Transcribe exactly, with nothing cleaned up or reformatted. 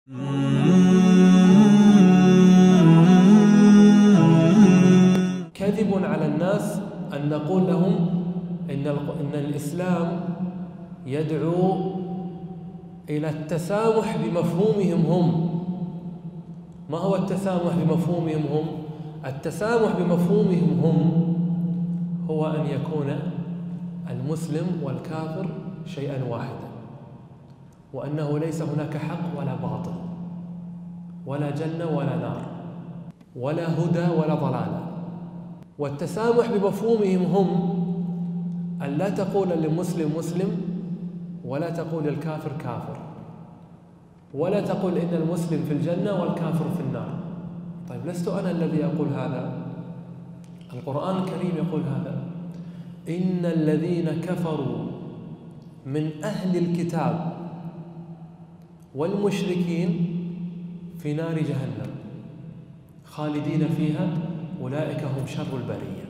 كذب على الناس أن نقول لهم إن إن الإسلام يدعو إلى التسامح بمفهومهم هم. ما هو التسامح بمفهومهم هم؟ التسامح بمفهومهم هم هو أن يكون المسلم والكافر شيئا واحدا، وأنه ليس هناك حق ولا باطل، ولا جنة ولا نار، ولا هدى ولا ضلال. والتسامح بمفهومهم هم أن لا تقول للمسلم مسلم، ولا تقول للكافر كافر، ولا تقول إن المسلم في الجنة والكافر في النار. طيب، لست أنا الذي أقول هذا، القرآن الكريم يقول هذا: إن الذين كفروا من أهل الكتاب والمشركين في نار جهنم خالدين فيها أولئك هم شر البرية.